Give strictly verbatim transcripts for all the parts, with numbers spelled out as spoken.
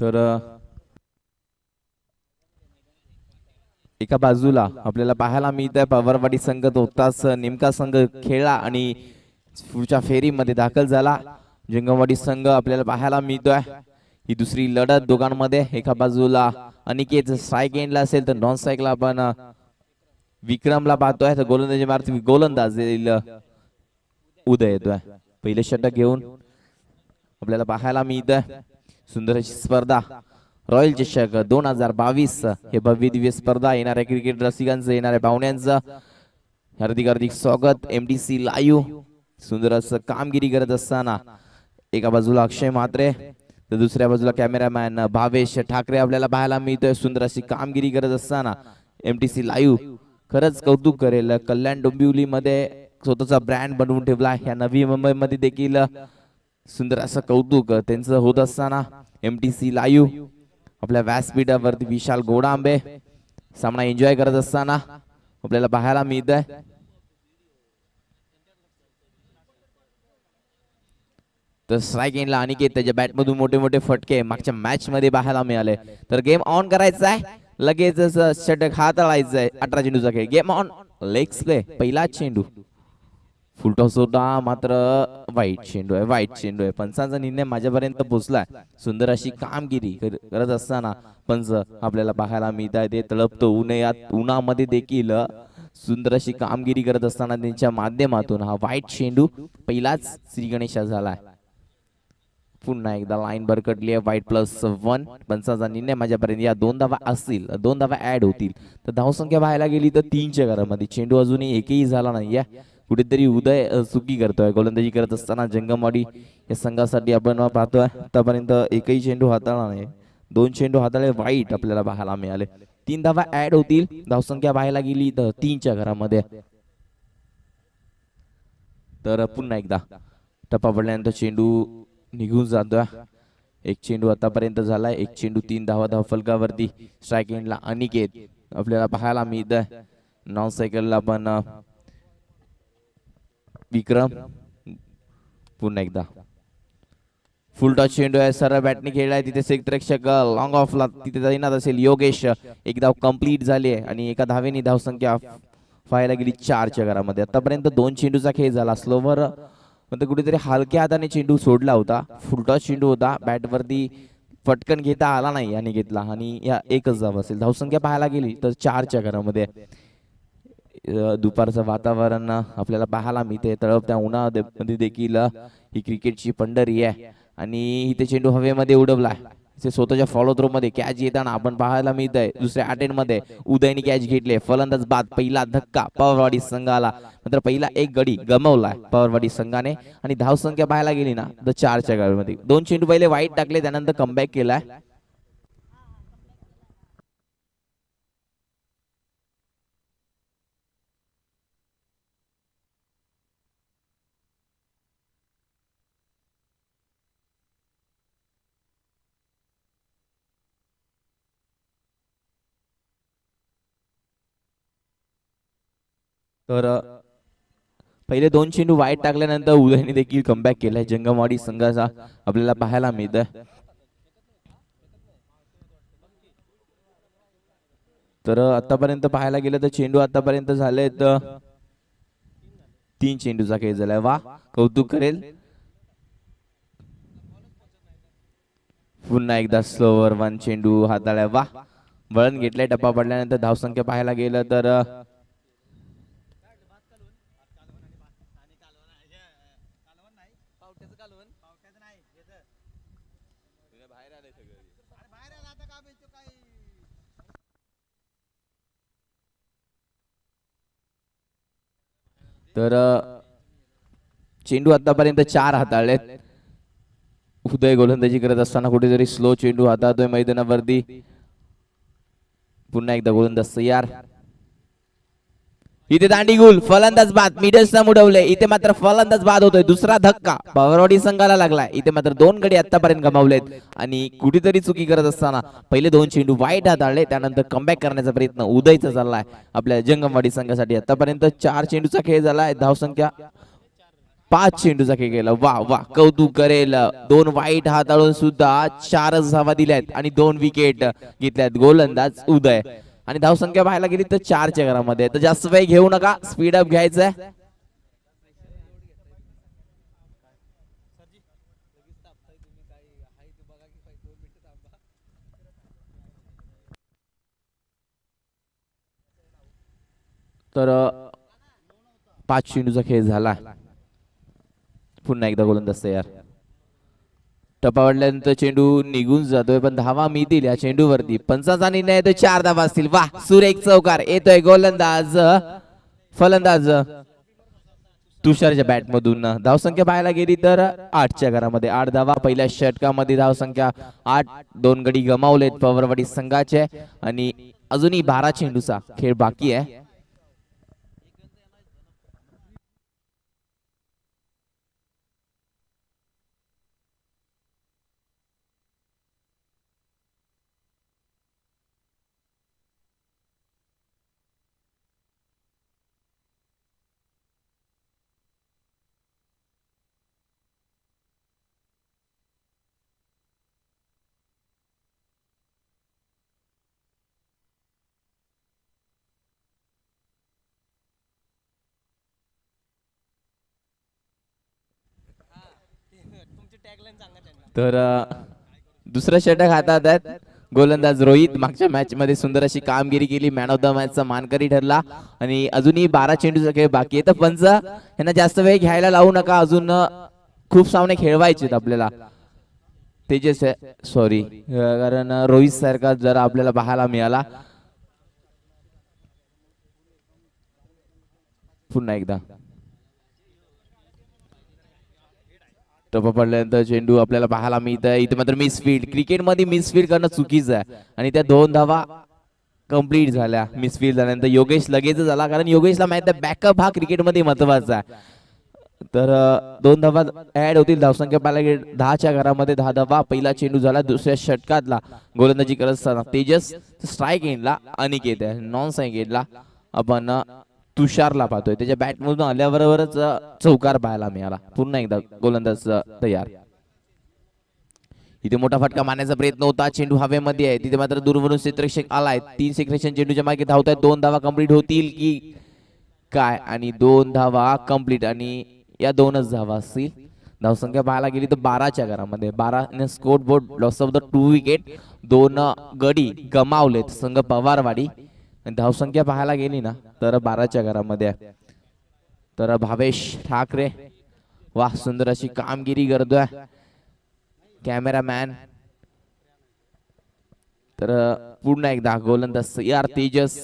तर एका बाजूला आपल्याला पाहायला मिळतंय पवारवाडी संघ तोताच नेमका संघ खेळला आणि पुढच्या फेरीमध्ये दाखल झाला. जंगमवाडी संघ आपल्याला पाहायला मिळतोय ही दुसरी लढत दोघांमध्ये. एका बाजूला अनिकेत स्ट्राइक एंडला असेल तर नॉन स्ट्राइकला आपण विक्रमला पाहतोय. तर गोलंदाजी मारत गोलंदाज उदय येतोय. पहिले षटक घेऊन आपल्याला पाहायला मिळतंय सुंदर अशी स्पर्धा रॉयल चषक दोन हजार बावीस हे भव्य दिव्य स्पर्धा येणाऱ्या क्रिकेट रसिकांचं येणाऱ्या पाहुण्यांचं हार्दिक हार्दिक स्वागत. एमडीसी लाईव्ह सुंदर असं कामगिरी करत असताना एका बाजूला अक्षय म्हात्रे तर दुसऱ्या बाजूला कॅमेरामॅन भावेश ठाकरे आपल्याला पाहायला मिळतोय. सुंदर अशी कामगिरी करत असताना एमटीसी लाईव्ह खरंच कौतुक करेल. कल्याण डोंबिवलीमध्ये स्वतःचा ब्रँड बनवून ठेवला. या नवी मुंबईमध्ये देखील सुंदर असं कौतुक त्यांचं होत असताना एमटीसी लाईव्ह आपल्या व्यासपीठावरती विशाल गोडांबे सामना एन्जॉय करत असताना आपल्याला पाहायला मिळतंय. तर स्ट्राइक एंडला अनिकेत त्याच्या बॅट मधून मोठे मोठे फटके मागच्या मॅच मध्ये पाहायला मिळाले. तर गेम ऑन करायचा आहे लगेच षटक हाताळायचं आहे. अठरा चेंडूचा खेळ गेम ऑन लेग प्ले. पहिला चेंडू फुलटॉस होता मात्र वाईट चेंडू आहे वाईट चेंडू आहे. पंचांचा निर्णय माझ्यापर्यंत पोहोचलाय. सुंदर अशी कामगिरी करत असताना पंच आपल्याला पाहायला मिळत आहे. ते तळपतो उन्हात उन्हामध्ये देखील सुंदर अशी कामगिरी करत असताना त्यांच्या माध्यमातून हा वाईट चेंडू पहिलाच श्री गणेशा झालाय. पुन्हा एकदा लाईन भरकटली आहे. वाईट प्लस वन. पंचांचा निर्णय माझ्यापर्यंत या दोन धावा असतील दोन धावा ऍड होतील तर धावसंख्या पाहायला गेली तर तीनच्या घरामध्ये चेंडू अजूनही एकही झाला नाही. कुठेतरी उदय चुकी करतोय गोलंदाजी करत असताना. जंगमवाडी या संघासाठी आपण पाहतोय आतापर्यंत एकही चेंडू हाताळला नाही. दोन चेंडू हाताळले वाईट आपल्याला पाहायला मिळाले. तीन धावा ऍड होतील धावसंख्या पाहायला गेली तर तीनच्या घरामध्ये. तर पुन्हा एकदा टप्पा पडल्यानंतर चेंडू निघून जातोय. एक चेंडू आतापर्यंत झालाय. एक चेंडू तीन धावा धाव फलकावरती. स्ट्राइक एंडला अनिकेत आपल्याला पाहायला मिळत आहे. नॉन सायकलला पण विक्रम. पुन्हा एकदा फुल टॉस चेंडू आहे. सरळ बॅटने खेळलाय. तिथे क्षेत्ररक्षक लॉंग ऑफला तिथे जाईनात असेल योगेश. एक धाव कंप्लीट झाली आहे आणि एका धावेने धावसंख्या पाहायला गेली चारच्या घरामध्ये. आतापर्यंत दोन चेंडूचा खेळ झाला. स्लोवर म्हणजे कुठेतरी हलक्या हाताने चेंडू सोडला होता. फुलटॉस चेंडू होता. बॅटवरती फटकन घेता आला नाही याने घेतला आणि या एकच धाव असेल. धावसंख्या पाहायला गेली तर चारच्या घरामध्ये. दुपारचं वातावरण आपल्याला पाहायला मिळते. तळपत्या उन्हामध्ये देखील ही क्रिकेटची पंढरी आहे आणि इथे चेंडू हवेमध्ये उडवला. स्वतःच्या फॉलो थ्रो मध्ये कॅच येताना आपण पाहायला मिळत आहे. दुसऱ्या अटेम्प्ट मध्ये उदयने कॅच घेतले. फलंदाज बाद. पहिला धक्का पवारवाडी संघाला. नंतर पहिला एक गडी गमावलाय पवारवाडी संघाने आणि धावसंख्या पाहायला गेली ना तर चारच्या गाडीमध्ये. दोन चेंडू पहिले वाईट टाकले त्यानंतर कमबॅक केलाय. तर पहिले दोन चेंडू वाईट टाकल्यानंतर उदयने देखील कमबॅक केलाय जंगमवाडी संघाचा आपल्याला पाहायला मिळतंय. तर आतापर्यंत पाहायला गेलं तर चेंडू आतापर्यंत झाले तर तीन चेंडूचा खेळ झालाय. वा कौतुक करेल. पुन्हा एकदा स्लोवर वन चेंडू हाताळलाय. वा वळण घेतलाय. टप्पा पडल्यानंतर धावसंख्या पाहायला गेलं तर तर चेंडू आतापर्यंत चार हाताळलेत. उदय गोलंदाजी करत असताना कुठेतरी स्लो चेंडू हाताळतोय मैदानावरती. पुन्हा एकदा गोलंदाज तयार. इथे दांडी गुल. फलंदाज बाद. मिडल्सना उडवले. इथे मात्र फलंदाज बाद होतोय. दुसरा धक्का पवारवाडी संघाला लागलाय. इथे मात्र दोन गडी आतापर्यंत गमावलेत आणि कुठेतरी चुकी करत असताना पहिले दोन चेंडू वाईट हाताळले त्यानंतर कमबॅक करण्याचा प्रयत्न उदयचा चाललाय आपल्या जंगमवाडी संघासाठी. आतापर्यंत चार चेंडूचा खेळ झालाय. धावसंख्या पाच चेंडूचा खेळ केला. वा वा कौतुक करेल. दोन वाईट हाताळून सुद्धा चारच धावा दिल्यात आणि दोन विकेट घेतल्यात गोलंदाज उदय. आणि धावसंख्या पाहायला गेली तर चारच्या घरामध्ये. तर जास्त वेळ घेऊ नका, स्पीड अप घ्यायचंय. तर पाच चेंडूचा खेळ झाला. पुन्हा एकदा गोलंदाज तयार. टपावडल्यानंतर चेंडू निघून जातोय पण धावा मिळतील या चेंडूवरती. पंचाचा निर्णय येतोय, चार धावा असतील. वा सुरेख चौकार येतोय गोलंदाज फलंदाज तुषारच्या बॅट मधून. धावसंख्या पाहायला गेली तर आठच्या घरामध्ये. आठ धावा पहिल्या षटकामध्ये. धावसंख्या आठ. दोन गडी गमावलेत पवारवाडी संघाचे आणि अजूनही बारा चेंडूचा खेळ बाकी आहे. तर दुसरं षटक हातात आहेत. गोलंदाज रोहित मागच्या मॅच मध्ये सुंदर अशी कामगिरी केली. मॅन ऑफ द मॅच चा मानकरी ठरला आणि अजूनही बारा चेंडूचा खेळ बाकी आहे. तर पंच यांना जास्त वेळ घ्यायला लावू नका, अजून खूप सामने खेळवायचे आपल्याला. तेजस सॉरी कारण रोहित सारखा जर आपल्याला पाहायला मिळाला. पुन्हा एकदा टप्पा पडल्यानंतर चेंडू आपल्याला पाहायला मिळत आहे. इथे मात्र मिसफील्ड. क्रिकेटमध्ये मिसफील्ड करणं चुकीचं आहे आणि त्या दोन धावा कंप्लीट झाल्या. मिसफील्ड झाल्यानंतर योगेश लगेच झाला, कारण योगेशला माहित आहे बॅकअप हा क्रिकेटमध्ये महत्वाचा आहे. तर दोन धावा ऍड होतील. धावसंख्या पाहायला गेली दहाच्या घरामध्ये. दहा धावा. पहिला चेंडू झाला दुसऱ्या षटकातला. गोलंदाजी करत असताना तेजस स्ट्राईक एंडला अनिकेत आहे. नॉन स्ट्राईक एंडला आपण तुषारला पाहतोय. त्याच्या बॅट मधून आल्याबरोबरच चौकार पाहायला मिळाला. पुन्हा एकदा गोलंदाज तयार. इथे मोठा फटका मारण्याचा प्रयत्न होता. चेंडू हवेमध्ये आहे. तिथे मात्र दूरवरून क्षेत्ररक्षक आलाय. तीन क्षेत्ररक्षक चेंडूच्या मागे धावतायत. दोन धावा कंप्लीट होतील की काय? आणि दोन धावा कंप्लीट आणि या दोनच धावा असतील. धावसंख्या पाहायला गेली तर बाराच्या घरामध्ये. बारा score board loss of the two wicket. दोन गडी गमावलेत संघ पवारवाडी. धावसंख्या पाहायला गेली ना तर बाराच्या घरामध्ये. तर भावेश ठाकरे वा सुंदर अशी कामगिरी करतोय कॅमेरामॅन. तर पुन्हा एकदा गोलंदाज यार तेजस.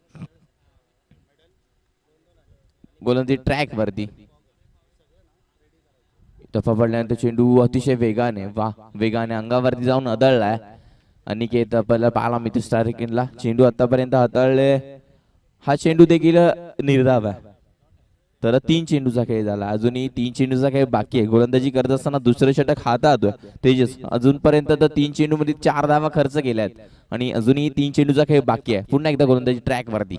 गोलंदाजी ट्रॅक वरती. टप्पा पडल्यानंतर चेंडू अतिशय वेगाने वा वेगाने अंगावरती जाऊन अदळलाय. अनिकेत पहिला पाहायला मिळतो स्टार्किंगला. चेंडू आतापर्यंत हाताळले. हा चेंडू देखील निर्धाव आहे. तर तीन चेंडूचा खेळ झाला. अजूनही तीन चेंडूचा खेळ बाकी आहे. गोलंदाजी करत असताना दुसरं षटक हातात तेजस. अजूनपर्यंत तर तीन चेंडू मध्ये चार धावा खर्च केल्यात आणि अजूनही तीन चेंडूचा खेळ बाकी आहे. पुन्हा एकदा गोलंदाजी ट्रॅक वरती.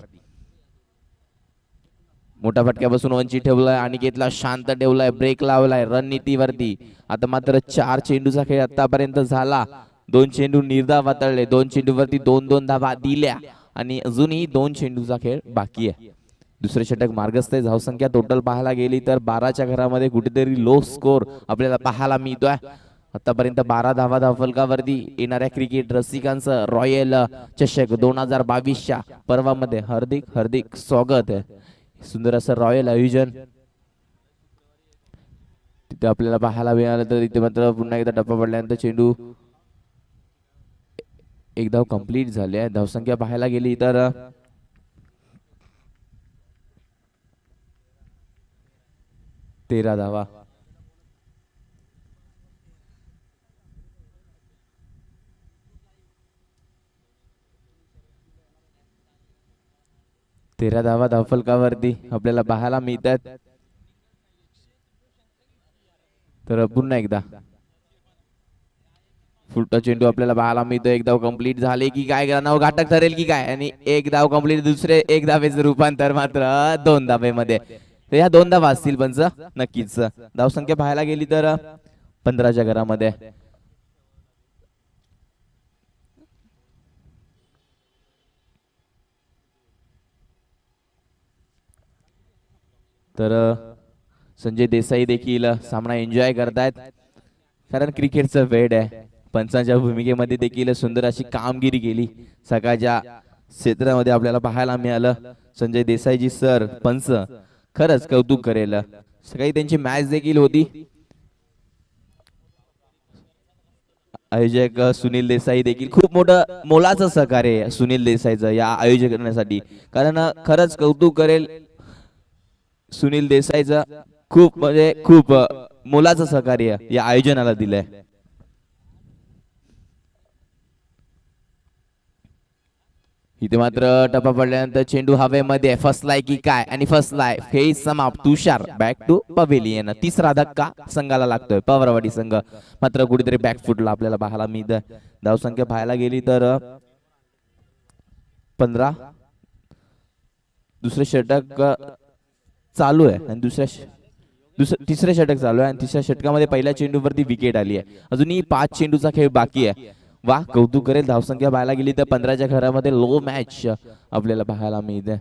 मोठा फटक्यापासून वंचित ठेवलाय. अनिकेतला शांत ठेवलाय. ब्रेक लावलाय रणनीतीवरती. आता मात्र चार चेंडूचा खेळ आतापर्यंत झाला. दोन चेंडू निर्धाव हाताळले. दोन चेंडूवरती दोन दोन धावा दिल्या आणि अजूनही दोन चेंडूचा खेळ बाकी आहे. दुसरे षटक मार्गस्थ आहे. धावसंख्या टोटल पाहायला गेली तर बाराच्या घरामध्ये कुठेतरी लो स्कोर आपल्याला पाहायला मिळतोय. आतापर्यंत बारा धावा धावफलकावरती. येणाऱ्या क्रिकेट रसिकांचं रॉयल चषक दोन हजार बावीसच्या पर्वामध्ये हार्दिक हार्दिक स्वागत आहे. सुंदर असं रॉयल आयोजन तिथे आपल्याला पाहायला मिळालं. तर इथे मात्र पुन्हा एकदा टप्पा पडल्यानंतर चेंडू एक धाव कंप्लीट झाली आहे. धावसंख्या पाहायला गेली तर तेरा धावा. तेरा धावा धावफलकावरती आपल्याला पाहायला मिळतात. तर पुन्हा एकदा फुलटा चेंडू आपल्याला पाहायला मिळतो. एक धाव कंप्लीट झाले की काय नाव घातक ठरेल की काय? आणि एक धाव कंप्लीट. दुसरे एक धावेचं रूपांतर मात्र दोन धावेमध्ये. तर ह्या दोन धावा असतील पंच नक्कीच. धावसंख्या पाहायला गेली तर पंधराच्या घरामध्ये. तर संजय देसाई देखील सामना एन्जॉय करतायत, कारण क्रिकेटचं वेड आहे. पंचांच्या भूमिकेमध्ये देखील सुंदर अशी कामगिरी केली सकाळच्या क्षेत्रामध्ये आपल्याला पाहायला मिळालं. संजय देसाईजी सर पंच खरंच कौतुक करेल. सकाळी त्यांची मॅच देखील होती. आयोजक सुनील देसाई देखील खूप मोठं मोलाचं सहकार्य आहे सुनील देसाईचं या आयोजन करण्यासाठी, कारण खरंच कौतुक करेल सुनील देसाईचं. खूप म्हणजे खूप मोलाचं सहकार्य या आयोजनाला दिलंय. इथे मात्र टप्पा पडल्यानंतर चेंडू हवेमध्ये फर्स्ट लाय की काय, आणि फर्स्ट लाय हे समाप्त. Tushar back to pavilion. तिसरा धक्का संघाला लागतोय पवारवाडी संघ. मात्र कुठेतरी बॅकफुटला आपल्याला पाहायला मिळतं. धावसंख्या पाहायला गेली तर पंधरा. दुसरे षटक चालू आहे आणि दुसऱ्या दुसरं तिसरे षटक चालू आहे आणि तिसऱ्या षटकामध्ये पहिल्या चेंडूवरती विकेट आली आहे. अजूनही पाच चेंडूचा खेळ बाकी आहे. वा कौतुक करेल. धावसंख्या पाहायला गेली तर पंधराच्या घरामध्ये लो मॅच आपल्याला पाहायला मिळते.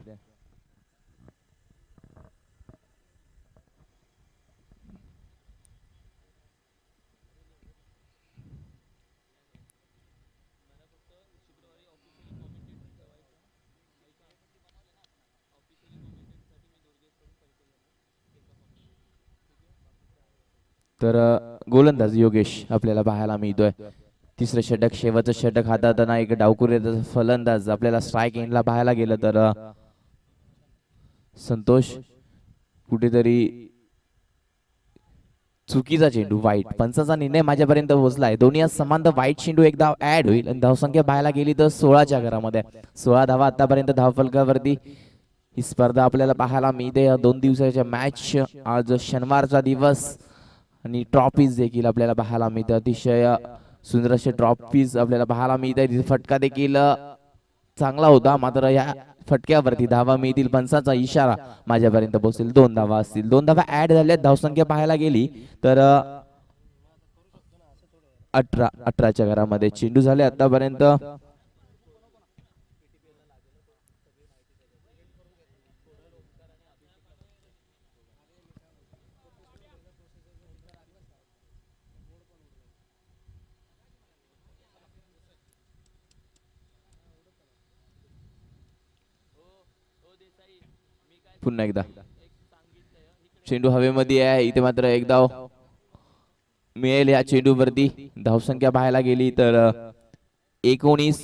तर गोलंदाज योगेश आपल्याला पाहायला मिळतोय. तिसरं षटक शेवटचं षटक हाताळताना एक डावखुऱ्याचा फलंदाज आपल्याला स्ट्राईक एंडला पाहायला गेलं तर संतोष. कुठेतरी चुकीचा चेंडू वाईट. पंचाचा निर्णय माझ्यापर्यंत पोहोचलाय. दोन्ही समान वाईट चेंडू एक धाव ऍड होईल आणि धावसंख्या पाहायला गेली तर सोळाच्या घरामध्ये. सोळा धावा आतापर्यंत धावफलकावरती ही स्पर्धा आपल्याला पाहायला मिळते. दोन दिवसाच्या मॅच, आज शनिवारचा दिवस आणि ट्रॉफीज देखील आपल्याला पाहायला मिळते. अतिशय सुंदर असे ट्रॉफीज आपल्याला पाहायला मिळते. तिथे फटका देखील चांगला होता, मात्र या फटक्यावरती धावा मिळतील. पंचाचा इशारा माझ्यापर्यंत पोहोचेल. दोन धावा असतील. दोन धावा ऍड झाल्या. धावसंख्या पाहायला गेली तर अठरा. अठराच्या घरामध्ये चेंडू झाले आतापर्यंत. पुन्हा एकदा चेंडू हवेमध्ये आहे. इथे मात्र एक धाव मिळेल या चेंडूवरती. धावसंख्या पाहायला गेली तर एकोणीस.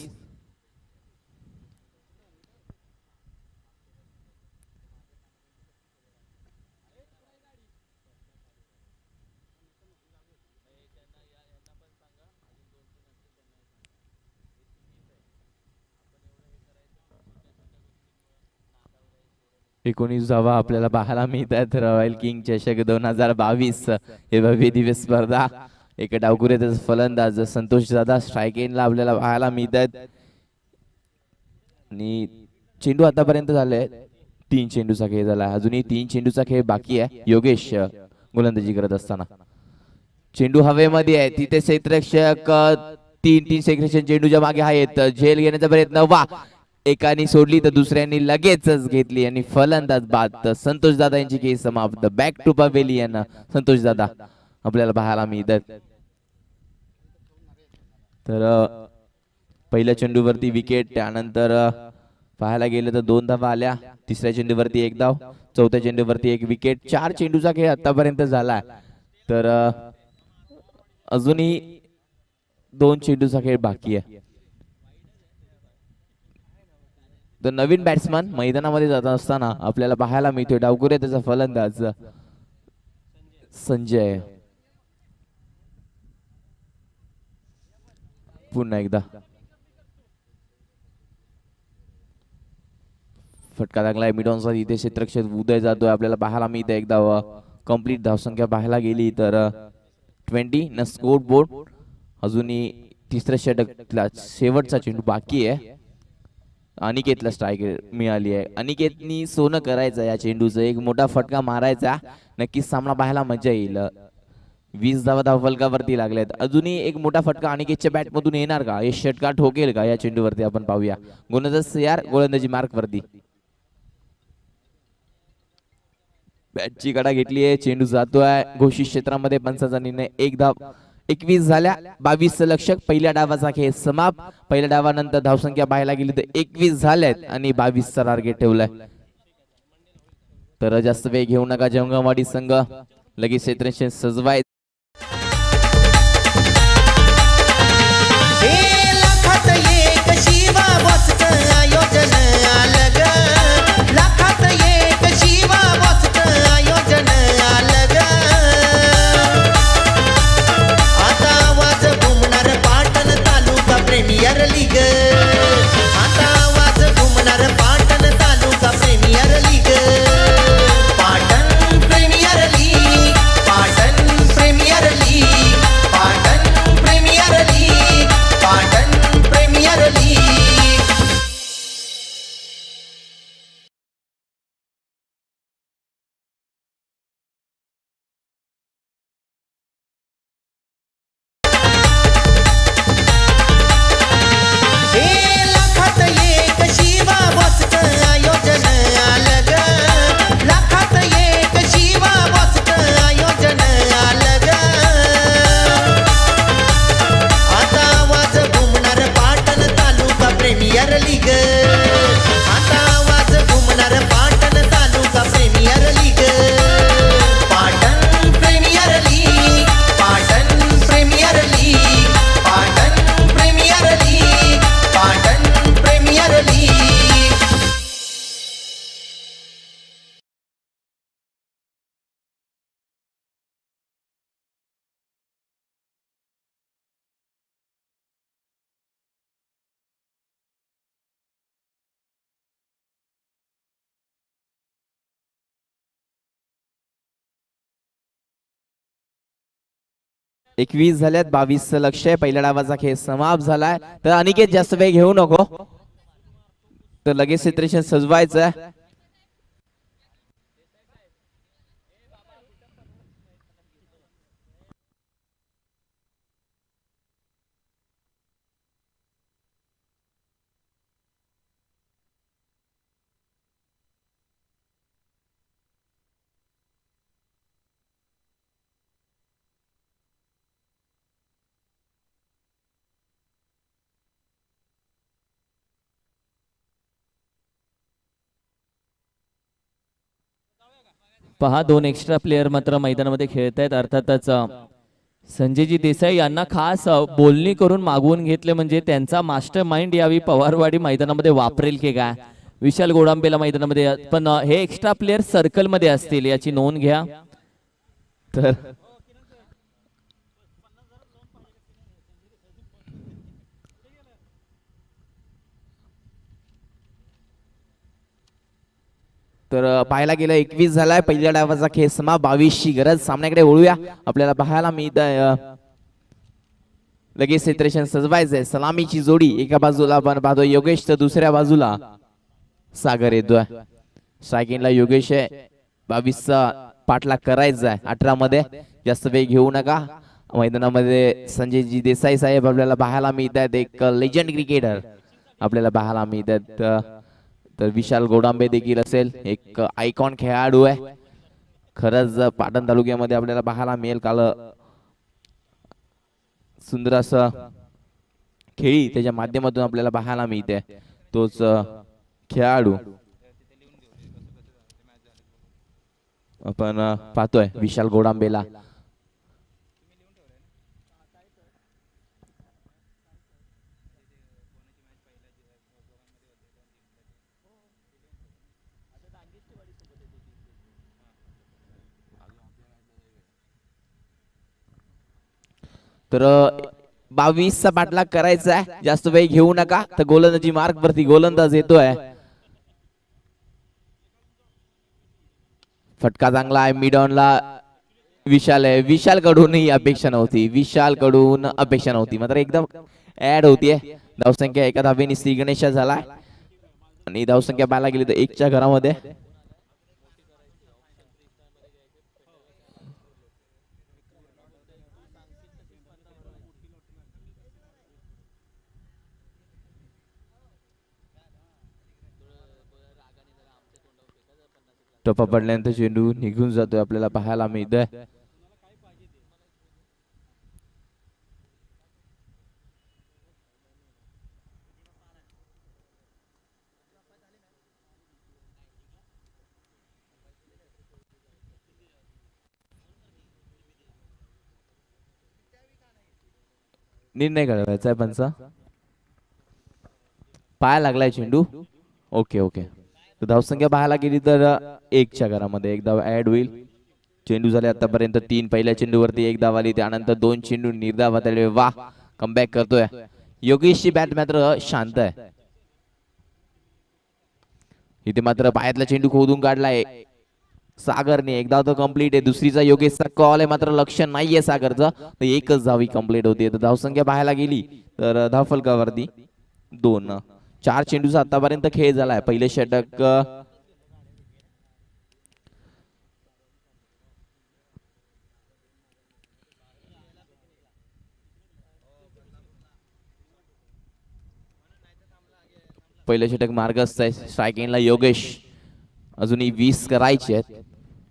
एकोणीस धावा आपल्याला पाहायला मिळतात. रॉयल किंग चषक दोन हजार बावीस हे भव्य दिव्य स्पर्धा. एक डावखुऱ्याचा फलंदाज संतोष दादा स्ट्राईक एंडला आपल्याला पाहायला मिळतात आणि चेंडू आतापर्यंत झाले तीन चेंडूचा खेळ झाला. अजूनही तीन चेंडूचा खेळ बाकी आहे. योगेश गोलंदाजी करत असताना चेंडू हवेमध्ये आहे. तिथे क्षेत्ररक्षक तीन तीन सेक्रेशन चेंडूच्या मागे आहेत. झेल घेण्याचा प्रयत्न. वा एकाने सोडली तर दुसऱ्यांनी लगेचच घेतली आणि फलंदाज बाद. संतोष दादा यांची खेळ समाप्त. Back to pavilion. संतोष दादा आपल्याला पाहायला मिळतात. तर पहिल्या चेंडूवरती विकेट. त्यानंतर पाहायला गेलं तर दोन धावा आल्या. तिसऱ्या चेंडूवरती एक धाव. चौथ्या चेंडूवरती एक विकेट. चार चेंडूचा खेळ आतापर्यंत झाला. तर अजूनही दोन चेंडूचा खेळ बाकी आहे. तर नवीन बॅट्समन मैदानामध्ये जात असताना आपल्याला पाहायला मिळतोय डावखुऱ्या त्याचा फलंदाज संजय. पुन्हा एकदा फटका लागलाय मिडॉनचा. इथे क्षेत्ररक्षक उदय जातोय आपल्याला पाहायला मिळतं. एकदा कंप्लीट धावसंख्या पाहायला गेली तर ट्वेंटी न स्कोर बोर्ड. अजूनही तिसऱ्या षटकाला शेवटचा चेंडू बाकी आहे अनिकेतला स्ट्राईक मिळाली आहे. अनिकेतनी सोनं करायचं या चेंडूचं, एक मोठा फटका मारायचा, नक्कीच सामना पाहायला मजा येईल. वीस धावा धावफलकावरती लागल्यात. अजूनही एक मोठा फटका अनिकेतच्या बॅट मधून येणार का, हे षटकार ठोकेल का या चेंडूवरती, आपण पाहूया. गोलंदाज यार गोलंदाजी मार्क वरती बॅटची कडा घेतली आहे, चेंडू जातोय घोषित क्षेत्रामध्ये. पंचाचा निर्णय, एक धाव. एकवीस झाल्या, बावीस लक्षक. पहिल्या डावाचा खेळ समाप्त. पहिल्या डावानंतर धावसंख्या पाहायला गेली तर एकवीस झाल्यात आणि बावीस चा टार्गेट ठेवलाय. तर जास्त वेळ घेऊ नका जंगमवाडी संघ, लगेच क्षेत्ररक्षण सजवाय. एकवीस झाल्यात, बावीस लक्ष आहे. पहिल्या डावाचा खेळ समाप्त झालाय. तर अनिकेत जास्त वेळ घेऊ नको, तर लगेच क्षेत्ररक्षण सजवायचं आहे. पहा, दोन एक्स्ट्रा प्लेयर मात्र मैदानामध्ये खेळत आहेत. अर्थातच संजयजी देसाई यांना खास बोलणी करून मागवून घेतले, म्हणजे त्यांचा मास्टर माइंड यावी पवारवाडी मैदानामध्ये वापरेल की काय. विशाल गोडांबेला मैदानामध्ये, पण हे एक्स्ट्रा प्लेयर सर्कल मध्ये असतील याची नोंद घ्या. तर तर पाहायला गेलं एकवीस झालाय. पहिल्या डावाचा खेळ समा, बावीस ची गरज. सामन्याकडे वळूया. आपल्याला पाहायला मिळत लगेच क्षेत्ररक्षण सजवायचंय. सलामीची जोडी एका बाजूला आपण पाहतो योगेश, तर दुसऱ्या बाजूला सागर येतोय. स्ट्रायकिंगला योगेश आहे. बावीसचा पाठलाग करायचा आहे अठरा मध्ये. जास्त वेळ घेऊ नका. मैदानामध्ये संजयजी देसाई साहेब आपल्याला पाहायला मिळतात, एक लेजंड क्रिकेटर आपल्याला पाहायला मिळतात. तर विशाल गोडांबे देखील असेल, एक आयकॉन खेळाडू आहे. खरंच पाटण तालुक्यामध्ये आपल्याला पाहायला मिळेल. काल सुंदर असं खेळी त्याच्या माध्यमातून आपल्याला पाहायला मिळते. तोच खेळाडू आपण पाहतोय विशाल गोडांबेला. तर बावीसचा पाठलाग करायचा आहे. जास्त वेळ घेऊ नका. तर गोलंदाजी मार्क वरती गोलंदाज येतोय. फटका चांगला आहे. मिड ऑनला विशाल आहे. विशाल कडून ही अपेक्षा नव्हती. विशाल कडून अपेक्षा नव्हती मात्र एकदम ऍड होतीये. धावसंख्या एका धावेने श्री गणेशा झालाय. आणि धावसंख्या पाहायला गेली तर एकच्या घरामध्ये टप्पा पडल्यानंतर चेंडू निघून जातोय आपल्याला पाहायला मिळतोय. निर्णय कळवायचा आहे पंचा. पाय लागलाय चेंडू. Okay okay. तर धावसंख्या पाहायला गेली तर एकच्या घरामध्ये एक धाव ऍड होईल. चेंडू झाले आतापर्यंत तीन. पहिल्या चेंडूवरती एक धाव आली, त्यानंतर दोन चेंडू निर्धाव आले. वा कमबॅक करतोय योगेशची बॅट मात्र शांत आहे. इथे मात्र पायातला चेंडू खोदून काढलाय सागरने. एकदा तो कंप्लीट आहे. दुसरीचा योगेशचा कॉल आहे मात्र लक्ष नाहीये सागरचं. तर एकच धावी कंप्लीट होती. तर धावसंख्या पाहायला गेली तर धावफलकावरती दोन. चार चेंडूचा आतापर्यंत खेळ झालाय. पहिले षटक पहिले षटक मार्गस्थ आहे. स्ट्रायकिंगला योगेश. अजूनही वीस करायचे आहेत.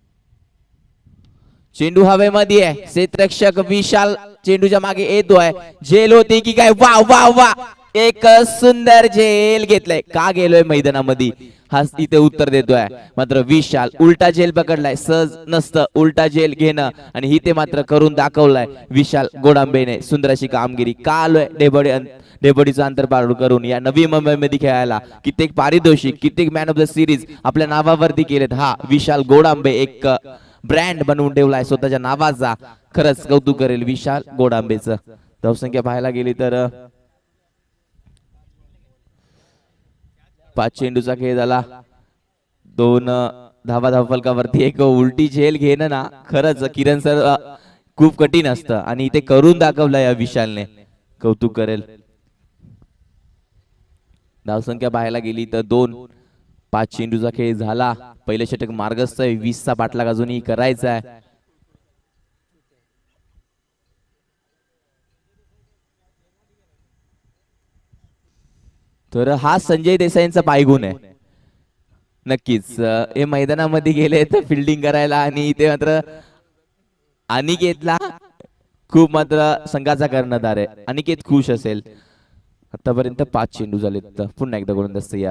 चेंडू हवेमध्ये आहे. क्षेत्ररक्षक विशाल चेंडूच्या मागे येतोय. झेल होती की काय? वा वा वा एक सुंदर झेल घेतलाय. का गेलोय मैदानामध्ये हा इथे उत्तर देतोय. मात्र विशाल उलटा झेल पकडलाय. सहज नसतं उलटा झेल घेणं आणि इथे मात्र करून दाखवलाय विशाल गोडांबेने. सुंदर अशी कामगिरी. का आलोय डेबडी डेबडीचा अंतर पार करून या नवी मुंबईमध्ये खेळायला. कित्येक पारितोषिक, कित्येक मॅन ऑफ द सिरीज आपल्या नावावरती केलेत. हा विशाल गोडांबे एक ब्रँड बनवून ठेवलाय स्वतःच्या नावाचा. खरंच कौतुक करेल विशाल गोडांबेचं. धावसंख्या पाहायला गेली तर पाच चेंडूचा खेळ झाला. दोन धावा धावफलकावरती एक उलटी झेल घेणं ना खरंच किरण सर खूप कठीण असतं आणि इथे करून दाखवलं या विशालने. कौतुक करेल. धावसंख्या पाहायला गेली तर दोन. पाच चेंडूचा खेळ झाला. पहिले षटक मार्गस्थ आहे. वीसचा पाठलाग अजूनही करायचा आहे. तर हा संजय देसाईंचा पायगुण आहे. नक्कीच हे मैदानामध्ये गेले तर फिल्डिंग करायला आणि इथे मात्र अनिकेतला खूप मात्र संघाचा कर्णधार आहे. अनिकेत खुश असेल. आतापर्यंत पाच चेंडू झालेत. पुन्हा एकदा गोलंदाज तयार.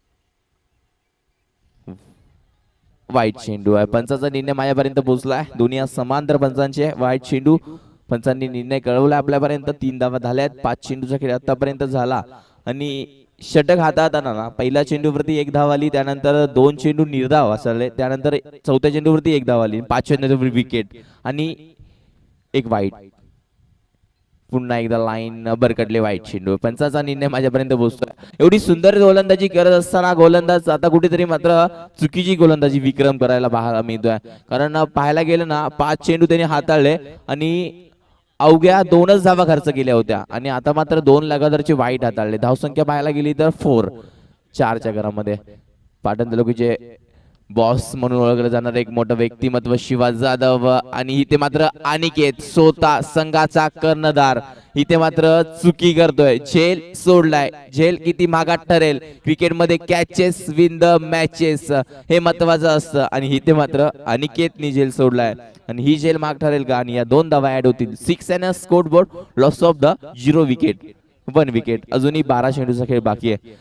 वाईट चेंडू आहे. पंचाचा निर्णय माझ्यापर्यंत पोहोचलाय. दोन्ही समांतर पंचांचे वाईट चेंडू. पंचांनी निर्णय कळवला आपल्यापर्यंत. तीन धावा झाल्यात. पाच चेंडूचा खेळ आतापर्यंत झाला आणि षटक हाताळताना ना पहिल्या चेंडूवरती एक धाव आली, त्यानंतर दोन चेंडू निर्धाव असले, त्यानंतर चौथ्या चेंडूवरती एक धाव आली, पाचव्या चेंडूवरती विकेट आणि एक वाईट. पुन्हा एकदा लाईन बरकडले वाईट चेंडू. पंचाचा निर्णय माझ्यापर्यंत पोहोचतोय. एवढी सुंदर गोलंदाजी करत असताना गोलंदाज आता कुठेतरी मात्र चुकीची गोलंदाजी विक्रम करायला पाहायला मिळतोय. कारण पाहायला गेलं ना पाच चेंडू त्यांनी हाताळले आणि अवघ्या दोनच धावा खर्च केल्या होत्या आणि आता मात्र दोन लगातारचे वाईट हाताळले. धावसंख्या पाहायला गेली तर फोर. चारच्या घरामध्ये पाटण तालुक्याचे बॉस म्हणून ओळखलं जाणार एक मोठं व्यक्तिमत्व शिवाजी जाधव आणि इथे मात्र अनिकेत स्वतः संघाचा कर्णधार इथे मात्र चुकी करतोय. झेल सोडलाय. झेल किती मागात ठरेल. क्रिकेटमध्ये कॅचेस विन द मॅचेस हे महत्वाचं असतं आणि इथे मात्र अनिकेतनी झेल सोडलाय आणि ही झेल माग ठरेल का? आणि या दोन धावा ऍड होतील. Six and score board loss of the zero wicket. One wicket. अजूनही बारा चेंडूचा खेळ बाकी आहे.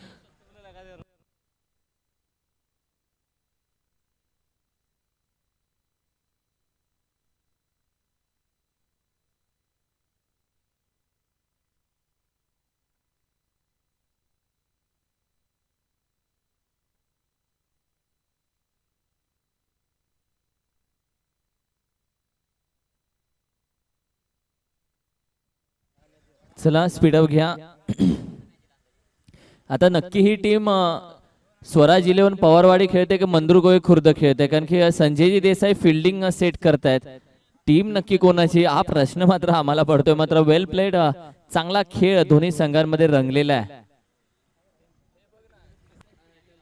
चला स्पीडअप घ्या. आता नक्की ही टीम स्वराज इलेव्हन पवारवाडी खेळते की मंदुरगोळे खुर्द खेळते? कारण की संजयजी देसाई फिल्डिंग सेट करतायत. टीम नक्की कोणाची हा प्रश्न मात्र आम्हाला पडतोय. मात्र वेल प्लेड, चांगला खेळ दोन्ही संघांमध्ये रंगलेला आहे.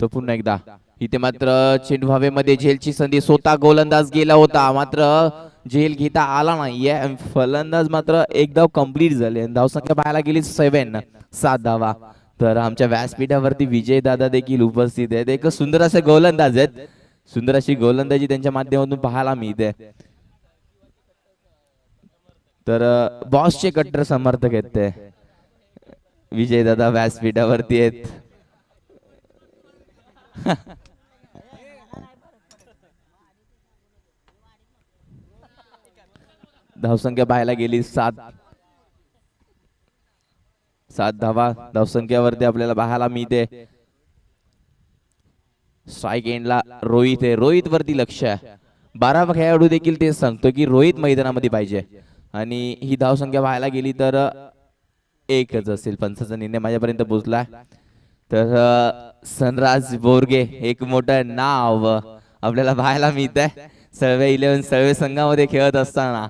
तो पुन्हा एकदा इथे मात्र चेंडू हवेमध्ये झेलची संधी, स्वतः गोलंदाज गेला होता मात्र झेल घेता आला नाहीये. फलंदाज मात्र एक धाव कंप्लीट झाले. धावसंख्या पाहायला गेली सेवन, सात धावा. तर आमच्या व्यासपीठावरती विजय दादा देखील उपस्थित आहेत. एक सुंदर असे गोलंदाज आहेत, सुंदर अशी गोलंदाजी त्यांच्या माध्यमातून पाहायला मिळते. तर बॉसचे कट्टर समर्थक आहेत ते विजय दादा व्यासपीठावरती आहेत. धावसंख्या पाहायला गेली सात, सात धावा धावसंख्यावरती आपल्याला पाहायला मिळते. स्ट्राईक एंडला रोहित आहे, रोहित वरती लक्ष आहे. बारा खेळाडू देखील तेच सांगतो की रोहित मैदानामध्ये पाहिजे. आणि ही धावसंख्या पाहायला गेली तर एकच असेल. पंचाचा निर्णय माझ्यापर्यंत पोहोचला. तर सनराज बोरगे एक मोठं नाव आपल्याला पाहायला मिळत आहे. सळवे इलेव्हन सळवे संघामध्ये खेळत असताना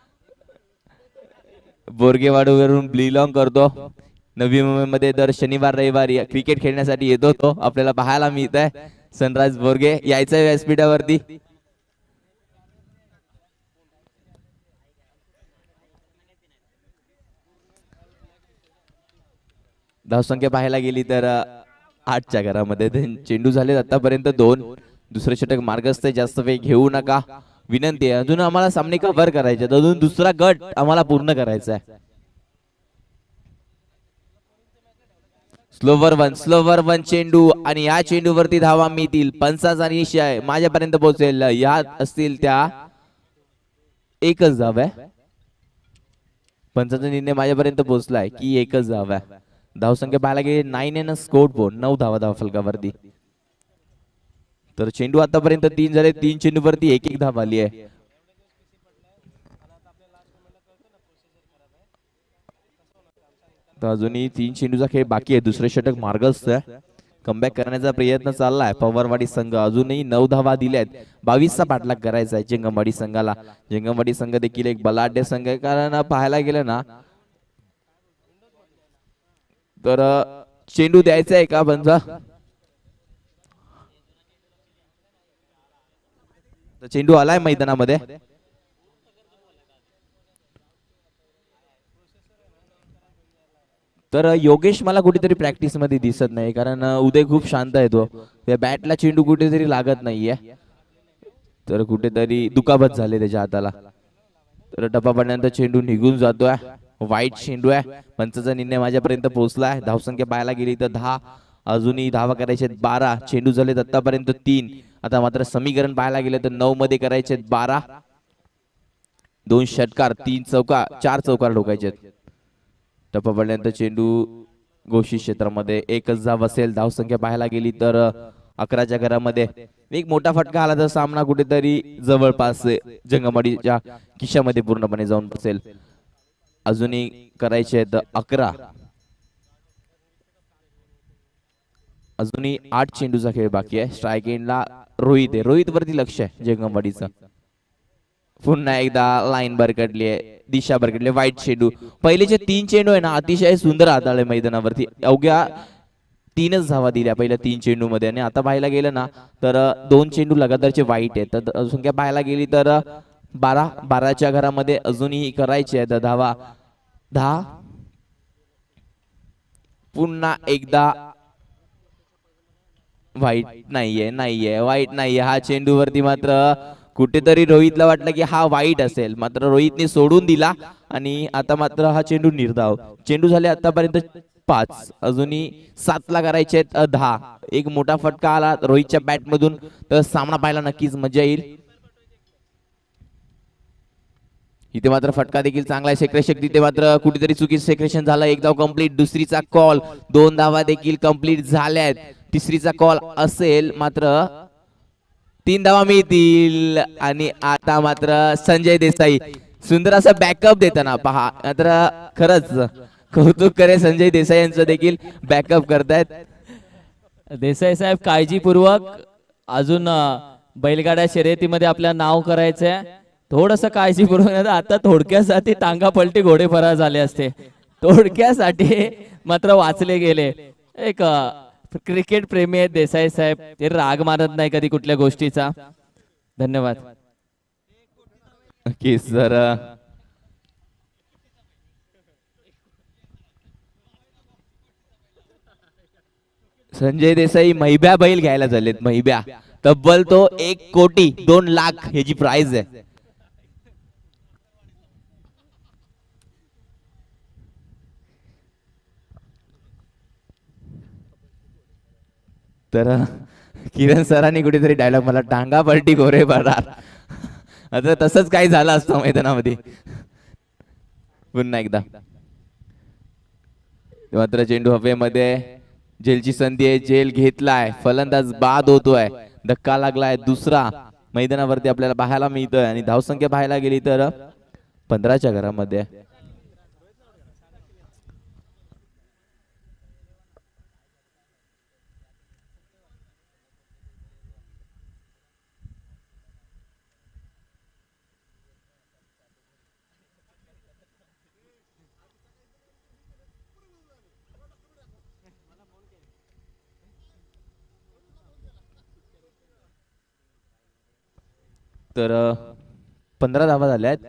बोरगेवाडूवरून बिलॉंग करतो. नवी मुंबईमध्ये दर शनिवार रविवारी क्रिकेट खेळण्यासाठी येतो तो आपल्याला पाहायला मिळत आहे. सनराज बोरगे यायचं व्यासपीठावरती. धावसंख्या पाहायला गेली तर आठच्या घरामध्ये चेंडू झाले आतापर्यंत दोन. दुसरे षटक मार्गस्थ, जास्त वेळ घेऊ नका विनंती आहे. अजून आम्हाला सामने कव्हर करायचे, अजून दुसरा गट आम्हाला पूर्ण करायचा आहे. स्लोवर वन, स्लोवर वन चेंडू आणि या चेंडूवरती धावा मिळतील. पंचाचा निश्चय माझ्यापर्यंत पोहोचेल. या असतील त्या एकच धाव आहे. पंचाचा निर्णय माझ्यापर्यंत पोहोचलाय की एकच धाव आहे. धावसंख्या पाहायला गेली नाईन एन स्कोर बोर्ड, नऊ धावा धाव फलकावरती. तर चेंडू आतापर्यंत तीन झाले, तीन चेंडूवरती एक एक धाव आली आहे. तर अजूनही तीन चेंडूचा खेळ बाकी आहे. दुसरे षटक मार्गस्थ आहे. कमबॅक करण्याचा प्रयत्न चाललाय पवारवाडी संघ. अजूनही नऊ धावा दिल्यात. बावीसचा पाठलाग करायचा आहे जंगमवाडी संघाला. जंगमवाडी संघ देखील एक बलाढ्य संघ आहे. कारण पाहायला गेलं ना तर चेंडू द्यायचा आहे का पंचा? चेंडू आलाय मैदानामध्ये. तर योगेश मला कुठेतरी प्रॅक्टिस मध्ये दिसत नाही, कारण उदय खूप शांत आहे. तो त्या बॅटला चेंडू कुठेतरी लागत नाहीये. तर कुठेतरी दुखापत झाली त्याच्या हाताला. तर टप्पा पडल्यानंतर चेंडू निघून जातोय. वाईट चेंडू आहे. पंचाचा निर्णय माझ्यापर्यंत पोहोचलाय. धावसंख्या पाहायला गेली तर दहा, अजूनही धावा करायचे बारा. चेंडू झालेत आतापर्यंत तीन. आता मात्र समीकरण पाहायला गेलं तर नऊ मध्ये करायचे बारा. दोन षटकार, तीन चौकार, चार चौकार ठोकायचे. टप्पा पडल्यानंतर चेंडू घोषित क्षेत्रामध्ये एकच धाव असेल. धावसंख्या पाहायला गेली तर अकराच्या घरामध्ये एक मोठा फटका आला तर सामना कुठेतरी जवळपास जंगमवाडीच्या खिशामध्ये पूर्णपणे जाऊन बसेल. अजूनही करायचे आहेत अकरा. अजूनही आठ चेंडूचा खेळ बाकी आहे. स्ट्राईक एंडला रोहित आहे. रोहित वरती लक्ष आहे जंगमवाडीचं. पुन्हा एकदा लाईन बरकटली आहे, दिशा बरकटली. वाईट चेंडू. पहिलेचे तीन चेंडू आहे ना अतिशय सुंदर हाताळले मैदानावरती. अवघ्या तीनच धावा दिल्या पहिल्या तीन चेंडू मध्ये. आणि आता पाहायला गेलं ना तर दोन चेंडू लगातारचे वाईट आहेत. तर संख्या पाहायला गेली तर बारा. बाराच्या घरामध्ये अजूनही करायचे आहेत धावा दहा. पुन्हा एकदा वाईट नाहीये, नाहीये वाईट नाहीये. हा चेंडूवरती मात्र कुठेतरी रोहितला वाटलं की हा वाईट असेल, मात्र रोहितने सोडून दिला. आणि आता मात्र हा चेंडू निर्धाव. चेंडू झाले आतापर्यंत पाच, अजूनही सातला करायचे आहेत दहा. एक मोठा फटका आला रोहितच्या बॅट मधून तर सामना पाहायला नक्कीच मजा येईल. इथे मात्र फटका देखील चांगला आहे. सेक्रेशन तिथे मात्र कुठेतरी चुकीचं सेक्रेशन झालं. एक धाव कंप्लीट. दुसरीचा कॉल. दोन धावा देखील कंप्लीट झाल्यात. तिसरीचा कॉल असेल मात्र तीन धावा मिळतील. आणि आता मात्र संजय देसाई सुंदर असा बॅकअप देताना पहा. मात्र खरंच कौतुक करे संजय देसाई यांचं देखील बॅकअप करतायत. देसाई साहेब काळजीपूर्वक अजून बैलगाड्या शर्यतीमध्ये आपलं नाव करायचंय. थोडस काळजीपूर्वक. आता थोडक्यासाठी टांगा पलटी घोडे फरार झाले असते. थोडक्यासाठी मात्र वाचले गेले. एक क्रिकेट प्रेमी आहेत देसाई साहेब, ते राग मारत नाही कधी कुठल्या गोष्टीचा. धन्यवाद. नक्की सर. संजय देसाई महिब्या बैल घ्यायला झालेत. महिब्या तब्बल तो एक कोटी दोन लाख ह्याची प्राइस आहे. तर किरण सरांनी कुठेतरी डायलॉग मला टांगा पलटी गोरे भरार, आता तसंच काही झालं असतं मैदानामध्ये. पुन्हा एकदा मात्र चेंडू हवेमध्ये, झेलची संधी आहे, झेल घेतलाय, फलंदाज बाद होतोय, धक्का लागलाय, दुसरा मैदानावरती आपल्याला पाहायला मिळतोय. आणि धावसंख्या पाहायला गेली तर पंधराच्या घरामध्ये. तर पंधरा धावा झाल्या आहेत.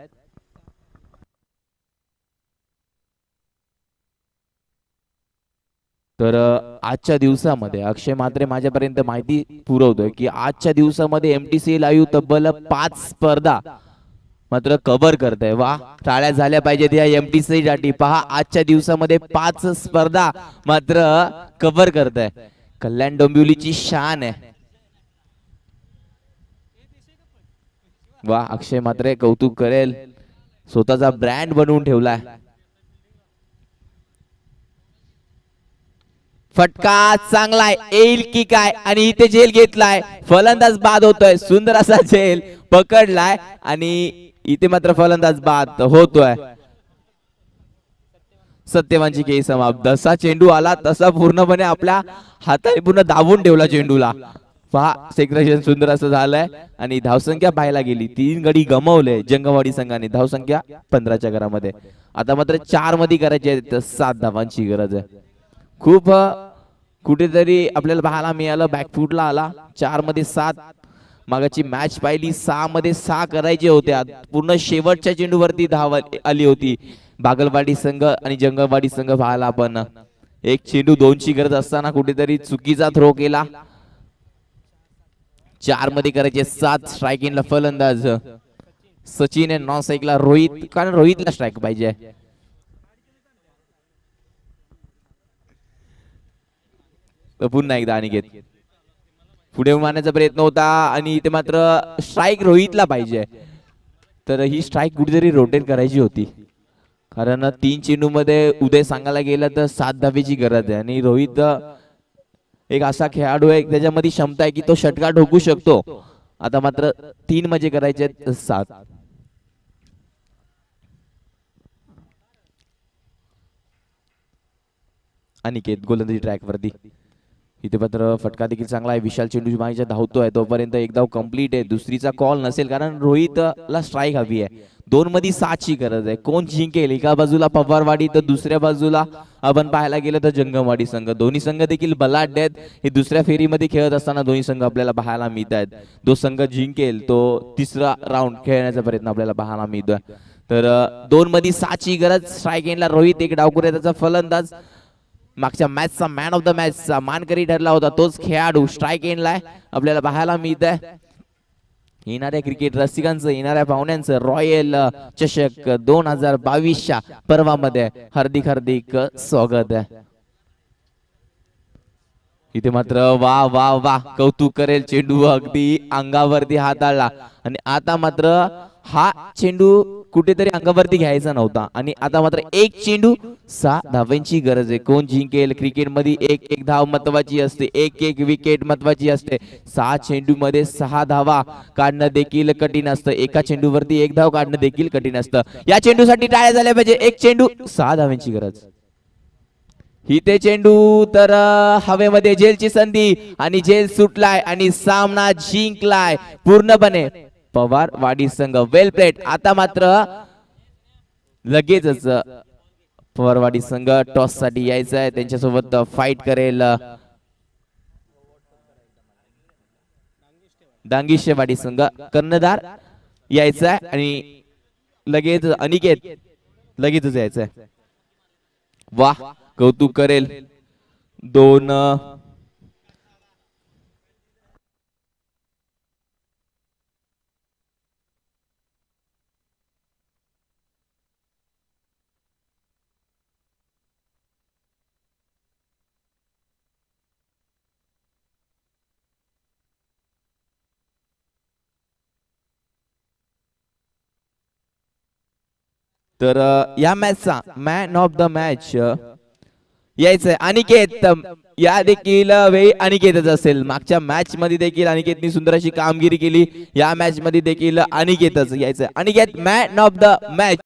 तर आजच्या दिवसामध्ये अक्षय मात्रे माझ्यापर्यंत माहिती पुरवतोय की आजच्या दिवसामध्ये एमटीसी लाईव्ह तब्बल पाच स्पर्धा मात्र कव्हर करताय. वा, टाळ्या झाल्या पाहिजेत या एमटीसी साठी. पहा, आजच्या दिवसामध्ये पाच स्पर्धा मात्र कव्हर करताय. कल्याण डोंबिवलीची शान आहे. वा, अक्षय मात्रे कौतुक करेल, स्वतःचा ब्रँड बनवून ठेवलाय. फटका चांगलाय, येईल की काय, आणि इथे झेल घेतलाय, फलंदाज बाद होतोय. सुंदर असा झेल पकडलाय आणि इथे मात्र फलंदाज बाद होतोय. सत्यवानची खेळी समाप्त. जसा चेंडू आला तसा पूर्णपणे आपल्या हाताने पूर्ण दाबून ठेवला चेंडूला. पहा, सेक्रेशन सुंदर असं झालंय. आणि धावसंख्या पाहायला गेली, तीन गडी गमावले जंगमवाडी संघाने. धावसंख्या पंधराच्या घरामध्ये. आता मात्र चार मध्ये करायची आहे, तर सात धावांची गरज आहे. खूप कुठेतरी आपल्याला पाहायला मिळालं, बॅकफुटला आला. चार मध्ये सात. मागाची मॅच पाहिली, सहा मध्ये सहा करायचे होते. पूर्ण शेवटच्या चेंडूवरती धाव आली होती. बागलवाडी संघ आणि जंगमवाडी संघ पाहायला आपण. एक चेंडू दोनची गरज असताना कुठेतरी चुकीचा थ्रो केला. चार मध्ये करायचे सात. स्ट्रायकिंगला फलंदाज सचिन आहे, नॉन स्ट्राईकला रोहित, कारण रोहितला स्ट्राईक पाहिजे. पुन्हा एकदा अनिकेत पुढे मारण्याचा प्रयत्न होता आणि इथे मात्र स्ट्राईक रोहितला पाहिजे. तर ही स्ट्राईक कुठेतरी रोटेट करायची होती, कारण तीन चेंडू मध्ये उदय सांगायला गेलं तर सात धावेची गरज आहे. आणि रोहित एक असा खेळाडू आहे, त्याच्यामध्ये क्षमता आहे की तो षटकार ठोकू शकतो. आता मात्र तीन मध्ये करायचे सात. अनिकेत गोलंदाजी ट्रॅक वरती. इथे मात्र फटका देखील चांगला आहे. विशाल चेंडू मागच्या धावतोय तोपर्यंत एक धाव कंप्लीट आहे. दुसरीचा कॉल नसेल, कारण रोहितला स्ट्राईक हवी आहे. दोन मध्ये सातची गरज आहे. कोण जिंकेल? एका बाजूला पवारवाडी तर दुसऱ्या बाजूला आपण पाहायला गेलं तर जंगमवाडी संघ. दोन्ही संघ देखील बलाढ्य आहेत. हे दुसऱ्या फेरीमध्ये खेळत असताना दोन्ही संघ आपल्याला पाहायला मिळत आहेत. जो संघ जिंकेल तो तिसरा राऊंड खेळण्याचा प्रयत्न आपल्याला पाहायला मिळतोय. तर दोन मध्ये सातची गरज. स्ट्राईक एंडला रोहित, एक डावखुरा त्याचा फलंदाज. मागच्या मॅचचा मॅन ऑफ द मॅचचा मानकरी ठरला होता तोच खेळाडू स्ट्राईक एंडला आपल्याला पाहायला मिळत आहे. येणाऱ्या क्रिकेट रसिकांचं, येणाऱ्या पाहुण्यांचं रॉयल चषक दोन हजार बावीसच्या पर्वामध्ये हार्दिक हार्दिक स्वागत आहे. इथे मात्र वा वा वा कौतुक करेल, चेंडू अगदी अंगावरती हाताळला. आणि आता मात्र हा चेंडू कुठेतरी अंगावरती घ्यायचा नव्हता. आणि आता मात्र एक चेंडू सहा धावांची गरज आहे. कोण जिंकेल? क्रिकेटमध्ये एक एक धाव महत्वाची असते, एक एक विकेट महत्वाची असते. सहा चेंडू मध्ये सहा धावा काढणं देखील कठीण असतं. एका चेंडूवरती एक धाव काढणं देखील कठीण असतं. या चेंडूसाठी टाळ्या झाल्या पाहिजे. एक चेंडू सहा धावांची गरज. ही ते चेंडू तर हवेमध्ये झेलची संधी आणि झेल सुटलाय आणि सामना जिंकलाय पूर्णपणे पवारवाडी संघ. Well played. आता मात्र लगेचच पवारवाडी संघ टॉस साठी यायचं आहे. त्यांच्यासोबत फाईट करेल डांगिशेवाडी संघ कर्णधार यायचा आहे आणि लगेच अनिकेत लगेचच यायचंय. वाह कौतुक करेल. दोन तर या मॅचचा मॅन ऑफ द मॅच यायचंय अनिकेत. या देखील वेळी अनिकेतच असेल. मागच्या मॅच मध्ये देखील अनिकेतनी सुंदर अशी कामगिरी केली. या मॅच मध्ये देखील अनिकेतच यायचंय. Aniket man of the match.